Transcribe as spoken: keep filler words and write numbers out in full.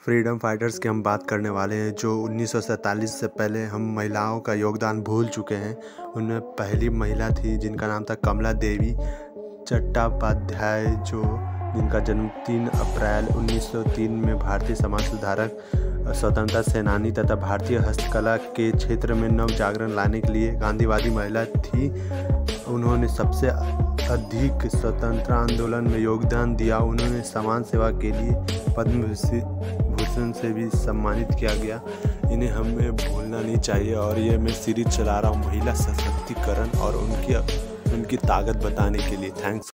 Freedom fighters की हम बात करने वाले हैं जो उन्नीस सौ सैंतालीस से पहले हम महिलाओं का योगदान भूल चुके हैं। उनमें पहली महिला थी जिनका नाम था कमला देवी चट्टोपाध्याय, जो जिनका जन्म तीन अप्रैल उन्नीस सौ तीन में भारतीय समाज सुधारक, स्वतंत्रता सेनानी तथा भारतीय हस्तकला के क्षेत्र में नव जागरण लाने के लिए गांधीवादी महिला थी। उन्होंने सबसे अधिक स्वतंत्रता आंदोलन में योगदान दिया। उन्होंने समाज सेवा के लिए पद्म भूषण से भी सम्मानित किया गया। इन्हें हमें भूलना नहीं चाहिए। और ये मैं सीरीज चला रहा हूँ महिला सशक्तिकरण और उनकी उनकी ताकत बताने के लिए। थैंक्स।